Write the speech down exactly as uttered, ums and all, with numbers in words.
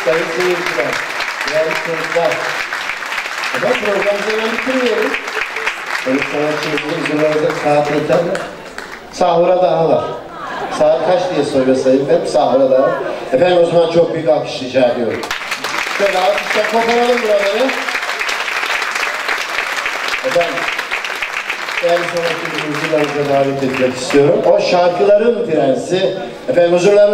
Sayın seyirciler, değerli çocuklar. Efendim programımızı hemen bitirmeyelim. Böyle sanatçımızın üzerlerinde saat yeter mi? Sahura daha var. Saat kaç diye soruyor Sayın Efendim? Sahura daha var. Efendim o zaman çok büyük alkış rica ediyorum. Şöyle alkışlar koparalım buraları. Efendim, değerli sanatçımızın huzurlarınıza davet etmek istiyorum. O şarkıların prensi, efendim huzurlarınıza